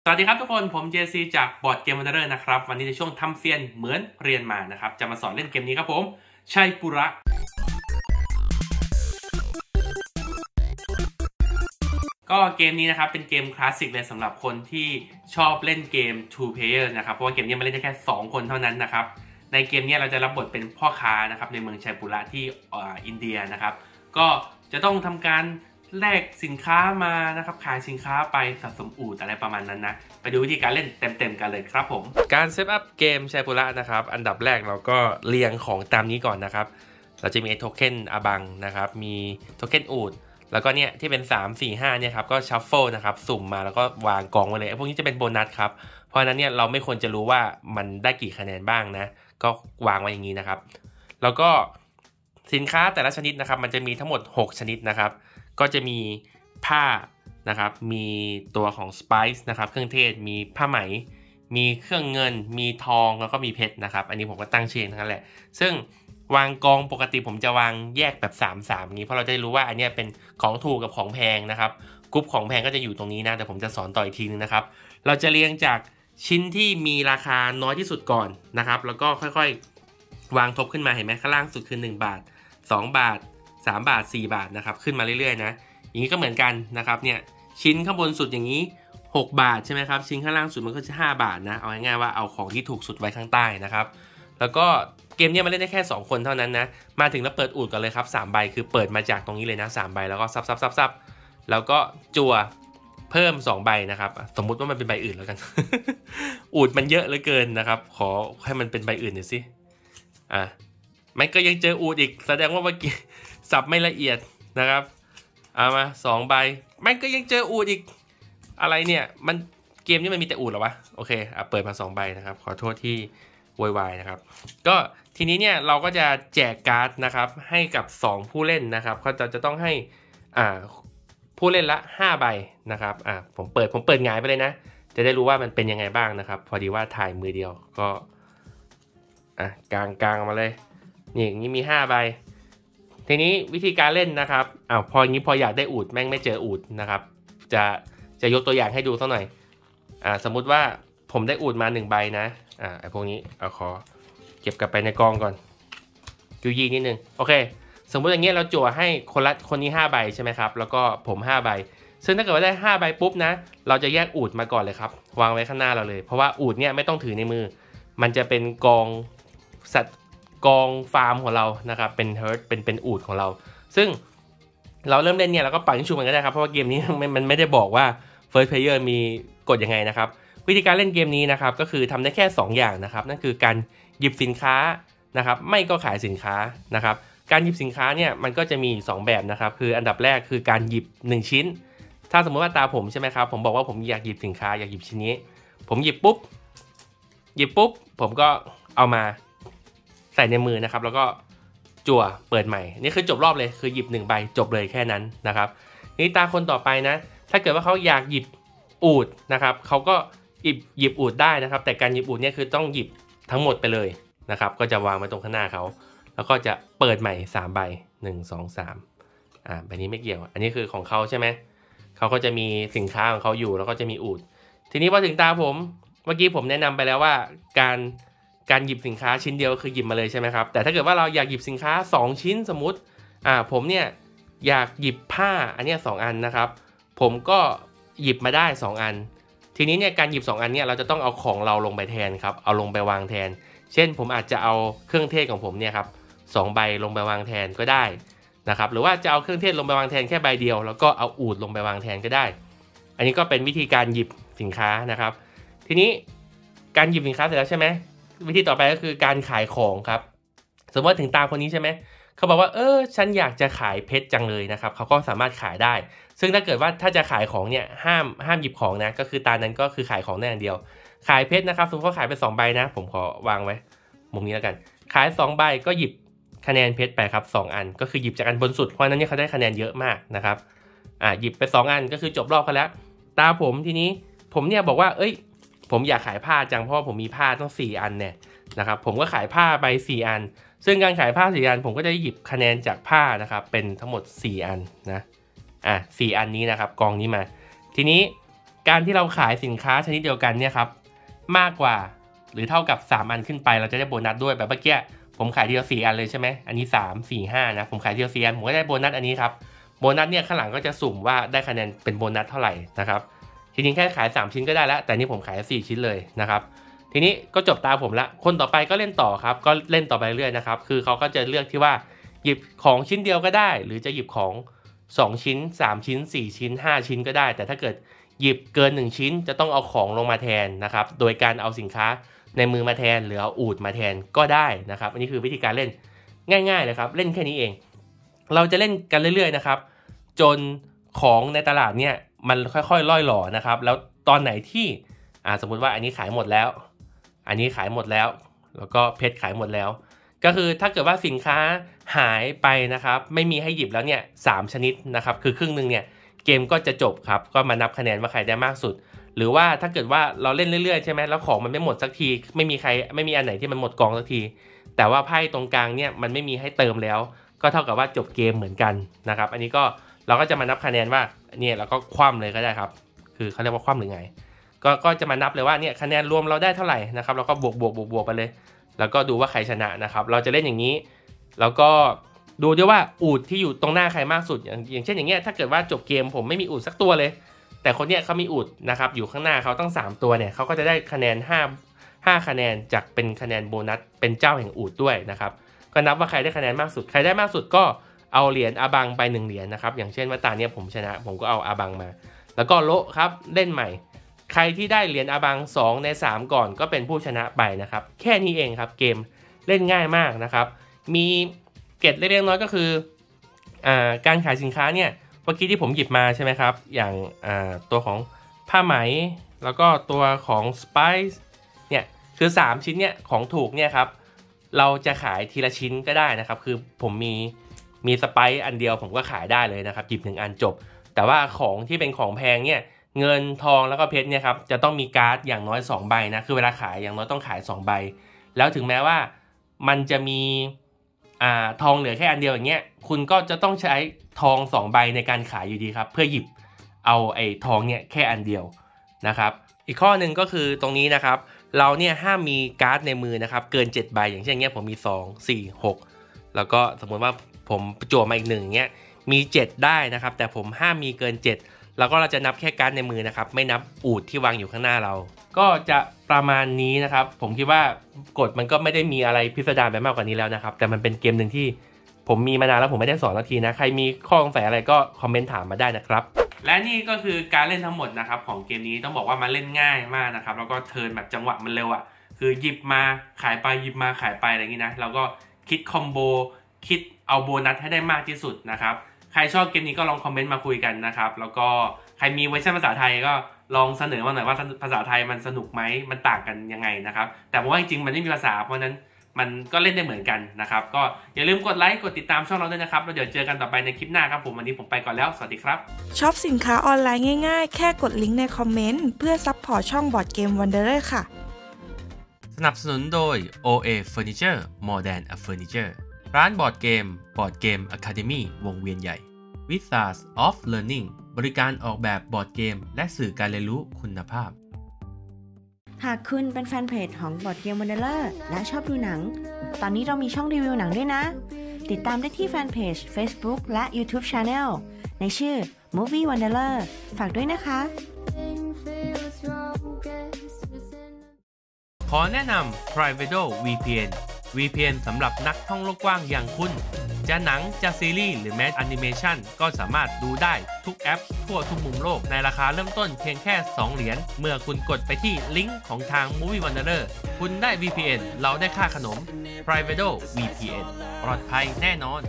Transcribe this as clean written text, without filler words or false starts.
สวัสดีครับทุกคนผม JC จากบอร์ดเกมวันเดอร์นะครับวันนี้ในช่วงทำเซียนเหมือนเรียนมานะครับจะมาสอนเล่นเกมนี้ครับผมชัยปุระก็เกมนี้นะครับเป็นเกมคลาสสิกเลยสำหรับคนที่ชอบเล่นเกม 2 player นะครับเพราะว่าเกมนี้มันเล่นได้แค่2คนเท่านั้นนะครับในเกมนี้เราจะรับบทเป็นพ่อค้านะครับในเมืองชัยปุระที่อินเดียนะครับก็จะต้องทำการแลกสินค้ามานะครับขายสินค้าไปสะสมอูฐอะไรประมาณนั้นนะไปดูวิธีการเล่นเต็มๆกันเลยครับผมการเซตอัพเกมชัยปุระนะครับอันดับแรกเราก็เรียงของตามนี้ก่อนนะครับเราจะมีโทเค็นอาบังนะครับมีโทเค็นอูฐแล้วก็เนี่ยที่เป็น3 4 5เนี่ยครับก็ชัฟเฟิลนะครับสุ่มมาแล้วก็วางกองไว้เลยพวกนี้จะเป็นโบนัสครับเพราะฉะนั้นเนี่ยเราไม่ควรจะรู้ว่ามันได้กี่คะแนนบ้างนะก็วางไว้อย่างนี้นะครับแล้วก็สินค้าแต่ละชนิดนะครับมันจะมีทั้งหมด6ชนิดนะครับก็จะมีผ้านะครับมีตัวของสไปซ์นะครับเครื่องเทศมีผ้าไหมมีเครื่องเงินมีทองแล้วก็มีเพชรนะครับอันนี้ผมก็ตั้งชื่อนั่นแหละซึ่งวางกองปกติผมจะวางแยกแบบ3-3นี้เพราะเราจะรู้ว่าอันนี้เป็นของถูกกับของแพงนะครับกรุ๊ปของแพงก็จะอยู่ตรงนี้นะแต่ผมจะสอนต่ออีกทีนึงนะครับเราจะเรียงจากชิ้นที่มีราคาน้อยที่สุดก่อนนะครับแล้วก็ค่อยๆวางทบขึ้นมาเห็นไหมข้างล่างสุดคือ1 บาท2 บาท3 บาท4 บาทนะครับขึ้นมาเรื่อยๆนะอย่างนี้ก็เหมือนกันนะครับเนี่ยชิ้นข้างบนสุดอย่างนี้6 บาทใช่ไหมครับชิ้นข้างล่างสุดมันก็จะ5 บาทนะเอาง่ายๆว่าเอาของที่ถูกสุดไว้ข้างใต้นะครับแล้วก็เกมนี้มันเล่นได้แค่2คนเท่านั้นนะมาถึงแล้วเปิดอูฐกันเลยครับ3 ใบคือเปิดมาจากตรงนี้เลยนะ3 ใบแล้วก็ซับแล้วก็จั่วเพิ่ม2 ใบนะครับสมมุติว่ามันเป็นใบอื่นแล้วกัน อูฐมันเยอะเหลือเกินนะครับขอให้มันเป็นใบอื่นหน่อยสิมันก็ยังเจออูฐอีกแสดงว่าเมื่อกี้สับไม่ละเอียดนะครับเอามา2 ใบมันก็ยังเจออูฐอีกอะไรเนี่ยมันเกมนี้มันมีแต่อูฐเหรอวะโอเคเปิดมา2 ใบนะครับขอโทษที่วายนะครับก็ทีนี้เนี่ยเราก็จะแจกการ์ดนะครับให้กับ2ผู้เล่นนะครับเขาจะต้องให้ผู้เล่นละ5 ใบนะครับผมเปิดหงายไปเลยนะจะได้รู้ว่ามันเป็นยังไงบ้างนะครับพอดีว่าถ่ายมือเดียวก็กลางมาเลยนี่อย่างนี้มี5 ใบทีนี้วิธีการเล่นนะครับพออย่างนี้พออยากได้อูฐแม่งไม่เจออูฐนะครับจะยกตัวอย่างให้ดูสักหน่อยสมมุติว่าผมได้อูฐมา1 ใบนะไอพวกนี้ขอเก็บกลับไปในกองก่อนยูนิดนึงโอเคสมมุติอย่างเงี้ยเราจั่วให้คนนี้5 ใบใช่ไหมครับแล้วก็ผม5 ใบซึ่งถ้าเกิดว่าได้5 ใบปุ๊บนะเราจะแยกอูฐมาก่อนเลยครับวางไว้ข้างหน้าเราเลยเพราะว่าอูฐเนี่ยไม่ต้องถือในมือมันจะเป็นกองสัตว์กองฟาร์มของเรานะครับเป็นเฮิร์ตเป็นอูฐของเราซึ่งเราเริ่มเล่นเนี่ยเราก็ปั่นชุบมันก็ได้ครับเพราะว่าเกมนี้มันไม่ได้บอกว่า First Player มีกฎยังไงนะครับวิธีการเล่นเกมนี้นะครับก็คือทำได้แค่2 อย่างนะครับนั่นคือการหยิบสินค้านะครับไม่ก็ขายสินค้านะครับการหยิบสินค้าเนี่ยมันก็จะมี2 แบบนะครับคืออันดับแรกคือการหยิบ1 ชิ้นถ้าสมมติว่าตาผมใช่ไหมครับผมบอกว่าผมอยากหยิบสินค้าอยากหยิบชิ้นนี้ผมหยิบปุ๊บผมก็เอามาใส่ในมือนะครับแล้วก็จั่วเปิดใหม่นี่คือจบรอบเลยคือหยิบ1 ใบจบเลยแค่นั้นนะครับนี่ตาคนต่อไปนะถ้าเกิดว่าเขาอยากหยิบอูฐนะครับเขาก็หยิบอูฐได้นะครับแต่การหยิบอูฐเนี่ยคือต้องหยิบทั้งหมดไปเลยนะครับก็จะวางไว้ตรงข้างหน้าเขาแล้วก็จะเปิดใหม่3 ใบ1 2 3ใบนี้ไม่เกี่ยวอันนี้คือของเขาใช่ไหมเขาก็จะมีสินค้าของเขาอยู่แล้วก็จะมีอูฐทีนี้พอถึงตาผมเมื่อกี้ผมแนะนำไปแล้วว่าการหยิบสินค้าชิ้นเดียวคือหยิบมาเลยใช่ไหมครับแต่ถ้าเกิดว่าเราอยากหยิบสินค้า2 ชิ้นสมมุติผมเนี่ยอยากหยิบผ้าอันนี้2 อันนะครับผมก็หยิบมาได้2 อันทีนี้เนี่ยการหยิบ2 อันเนี่ยเราจะต้องเอาของเราลงไปแทนครับเอาลงไปวางแทนเช่นผมอาจจะเอาเครื่องเทศของผมเนี่ยครับ2 ใบลงไปวางแทนก็ได้นะครับหรือว่าจะเอาเครื่องเทศลงไปวางแทนแค่ใบเดียวแล้วก็เอาอูฐลงไปวางแทนก็ได้อันนี้ก็เป็นวิธีการหยิบสินค้านะครับทีนี้การหยิบสินค้าเสร็จแล้วใช่ไหมวิธีต่อไปก็คือการขายของครับสมมติว่าถึงตาคนนี้ใช่ไหมเขาบอกว่าฉันอยากจะขายเพชรจังเลยนะครับเขาก็สามารถขายได้ซึ่งถ้าเกิดว่าถ้าจะขายของเนี่ยห้ามหยิบของนะก็คือตานั้นก็คือขายของได้อย่างเดียวขายเพชรนะครับสมมติว่าขายไป2 ใบนะผมขอวางไว้มุมนี้แล้วกันขาย2 ใบก็หยิบคะแนนเพชรไปครับ2 อันก็คือหยิบจากอันบนสุดเพราะนั้นเนี่ยเขาได้คะแนนเยอะมากนะครับหยิบไป2 อันก็คือจบรอบกันแล้วตาผมทีนี้ผมเนี่ยบอกว่าผมอยากขายผ้าจังเพราะว่าผมมีผ้าต้อง4 อันเนี่ยนะครับผมก็ขายผ้าไป4 อันซึ่งการขายผ้า4 อันผมก็จะหยิบคะแนนจากผ้านะครับเป็นทั้งหมด4 อันนะ4 อันนี้นะครับกองนี้มาทีนี้การที่เราขายสินค้าชนิดเดียวกันเนี่ยครับมากกว่าหรือเท่ากับ3อันขึ้นไปเราจะได้โบนัสด้วยแบบเมื่อกี้ผมขายทีละ4อันเลยใช่ไหมอันนี้3 4 5นะผมขายทีละ4อันผมก็ได้โบนัสอันนี้ครับโบนัสเนี่ยข้างหลังก็จะสุ่มว่าได้คะแนนเป็นโบนัสเท่าไหร่นะครับจริงๆแค่ขาย3ชิ้นก็ได้แล้วแต่นี่ผมขาย4ชิ้นเลยนะครับทีนี้ก็จบตาผมละคนต่อไปก็เล่นต่อครับก็เล่นต่อไปเรื่อยนะครับคือเขาก็จะเลือกที่ว่าหยิบของชิ้นเดียวก็ได้หรือจะหยิบของ2ชิ้น3ชิ้น4ชิ้น5ชิ้นก็ได้แต่ถ้าเกิดหยิบเกิน1ชิ้นจะต้องเอาของลงมาแทนนะครับโดยการเอาสินค้าในมือมาแทนหรือเอาอูฐมาแทนก็ได้นะครับอันนี้คือวิธีการเล่นง่ายๆเลยครับเล่นแค่นี้เองเราจะเล่นกันเรื่อยๆนะครับจนของในตลาดเนี่ยมันค่อยๆล่อยหล่อนะครับแล้วตอนไหนที่สมมุติว่าอันนี้ขายหมดแล้วอันนี้ขายหมดแล้วแล้วก็เพชรขายหมดแล้วก็คือถ้าเกิดว่าสินค้าหายไปนะครับไม่มีให้หยิบแล้วเนี่ย3ชนิดนะครับคือครึ่งนึงเนี่ยเกมก็จะจบครับก็มานับคะแนนว่าใครได้มากสุดหรือว่าถ้าเกิดว่าเราเล่นเรื่อยๆใช่ไหมแล้วของมันไม่หมดสักทีไม่มีอันไหนที่มันหมดกองสักทีแต่ว่าไพ่ตรงกลางเนี่ยมันไม่มีให้เติมแล้วก็เท่ากับว่าจบเกมเหมือนกันนะครับอันนี้ก็เราก็จะมานับคะแนนว่าเนี่ยเราก็คว่ำเลยก็ได้ครับคือเขาเรียกว่าคว่ำหรือไงก็จะมานับเลยว่าเนี่ยคะแนนรวมเราได้เท่าไหร่นะครับเราก็บวกไปเลยแล้วก็ดูว่าใครชนะนะครับเราจะเล่นอย่างนี้แล้วก็ดูด้วยว่าอูฐที่อยู่ตรงหน้าใครมากสุดอย่างเช่นอย่างเงี้ยถ้าเกิดว่าจบเกมผมไม่มีอูฐสักตัวเลยแต่คนเนี้ยเขามีอูฐนะครับอยู่ข้างหน้าเขาตั้ง3ตัวเนี่ยเขาก็จะได้คะแนน5คะแนนจากเป็นคะแนนโบนัสเป็นเจ้าแห่งอูฐด้วยนะครับก็นับว่าใครได้คะแนนมากสุดใครได้มากสุดก็เอาเหรียญอาบังไป1เหรียญนะครับอย่างเช่นว่าตาเนี่ยผมชนะผมก็เอาอาบังมาแล้วก็โละครับเล่นใหม่ใครที่ได้เหรียญอาบัง2ใน3ก่อนก็เป็นผู้ชนะไปนะครับแค่นี้เองครับเกมเล่นง่ายมากนะครับมีเกร็ดเล็กๆน้อยก็คือการขายสินค้าเนี่ยเมื่อกี้ที่ผมหยิบมาใช่ไหมครับอย่างตัวของผ้าไหมแล้วก็ตัวของ Spice เนี่ยคือ3ชิ้นเนี่ยของถูกเนี่ยครับเราจะขายทีละชิ้นก็ได้นะครับคือผมมีสไปซ์อันเดียวผมก็ขายได้เลยนะครับหยิบ1อันจบแต่ว่าของที่เป็นของแพงเนี่ยเงินทองแล้วก็เพชรเนี่ยครับจะต้องมีการ์ดอย่างน้อย2ใบนะคือเวลาขายอย่างน้อยต้องขาย2ใบแล้วถึงแม้ว่ามันจะมีทองเหลือแค่อันเดียวอย่างเงี้ยคุณก็จะต้องใช้ทอง2ใบในการขายอยู่ดีครับเพื่อหยิบเอาไอ้ทองเนี่ยแค่อันเดียวนะครับอีกข้อหนึ่งก็คือตรงนี้นะครับเราเนี่ยห้ามมีการ์ดในมือนะครับเกิน7ใบอย่างเช่นเงี้ยผมมี2 4 6แล้วก็สมมติว่าผมจั่วมาอีก1เงี้ยมี7ได้นะครับแต่ผมห้ามมีเกิน7แล้วก็เราจะนับแค่การ์ดในมือนะครับไม่นับอูฐที่วางอยู่ข้างหน้าเราก็จะประมาณนี้นะครับผมคิดว่ากฎมันก็ไม่ได้มีอะไรพิสดารไปมากกว่านี้แล้วนะครับแต่มันเป็นเกมหนึ่งที่ผมมีมานานแล้วผมไม่ได้สอนสักทีนะใครมีข้อสงสัยอะไรก็คอมเมนต์ถามมาได้นะครับและนี่ก็คือการเล่นทั้งหมดนะครับของเกมนี้ต้องบอกว่ามันเล่นง่ายมากนะครับแล้วก็เทิร์นแบบจังหวะมันเร็วอ่ะคือหยิบมาขายไปหยิบมาขายไปอะไรอย่างนี้นะแล้วก็คิดคอมโบคิดเอาโบนัสให้ได้มากที่สุดนะครับใครชอบเกมนี้ก็ลองคอมเมนต์มาคุยกันนะครับแล้วก็ใครมีเวอร์ชันภาษาไทยก็ลองเสนอมาหน่อยว่าภาษาไทยมันสนุกไหมมันต่างกันยังไงนะครับแต่ผมว่าจริงๆมันไม่มีภาษาเพราะนั้นมันก็เล่นได้เหมือนกันนะครับก็อย่าลืมกดไลค์กดติดตามช่องเราด้วยนะครับแล้วเดี๋ยวเจอกันต่อไปในคลิปหน้าครับผมวันนี้ผมไปก่อนแล้วสวัสดีครับช็อปสินค้าออนไลน์ง่ายๆแค่กดลิงก์ในคอมเมนต์เพื่อซัพพอร์ตช่องบอร์ดเกม Wanderer ค่ะสนับสนุนโดย OA Furniture More Than a Furniture ร้านบอร์ดเกม Board Game Academy วงเวียนใหญ่ Wizards of Learning บริการออกแบบบอร์ดเกมและสื่อการเรียนรู้คุณภาพหากคุณเป็นแฟนเพจของบอร์ดเกม Wanderer และชอบดูหนังตอนนี้เรามีช่องรีวิวหนังด้วยนะติดตามได้ที่แฟนเพจ Facebook และ YouTube Channel ในชื่อ Movie Wanderer ฝากด้วยนะคะขอแนะนำ Privatedo VPN สำหรับนักท่องโลกกว้างอย่างคุณจะหนังจะซีรีส์หรือแม้แอนิเมชันก็สามารถดูได้ทุกแอปทั่วทุกมุมโลกในราคาเริ่มต้นเพียงแค่2เหรียญเมื่อคุณกดไปที่ลิงก์ของทาง Movie Wanderer คุณได้ VPN เราได้ค่าขนม Privatedo VPN ปลอดภัยแน่นอน